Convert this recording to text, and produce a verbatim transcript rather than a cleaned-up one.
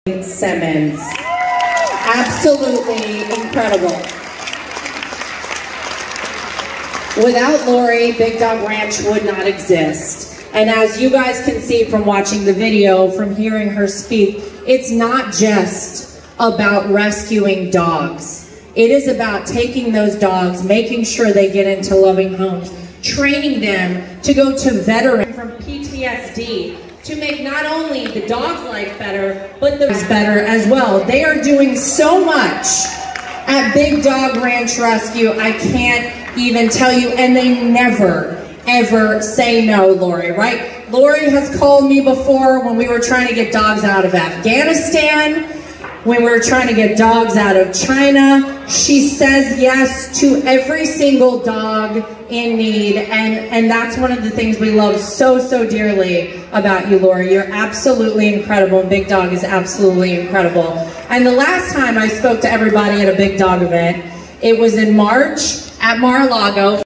Simmons. Absolutely incredible. Without Lori, Big Dog Ranch would not exist. And as you guys can see from watching the video, from hearing her speak, it's not just about rescuing dogs. It is about taking those dogs, making sure they get into loving homes, training them to go to veterans from P T S D, to make not only the dog's life better, but the better as well. They are doing so much at Big Dog Ranch Rescue, I can't even tell you, and they never, ever say no, Lori, right? Lori has called me before when we were trying to get dogs out of Afghanistan, when we were trying to get dogs out of China. She says yes to every single dog in need, and, and that's one of the things we love so, so dearly about you, Lori. You're absolutely incredible, and Big Dog is absolutely incredible. And the last time I spoke to everybody at a Big Dog event, it was in March at Mar-a-Lago.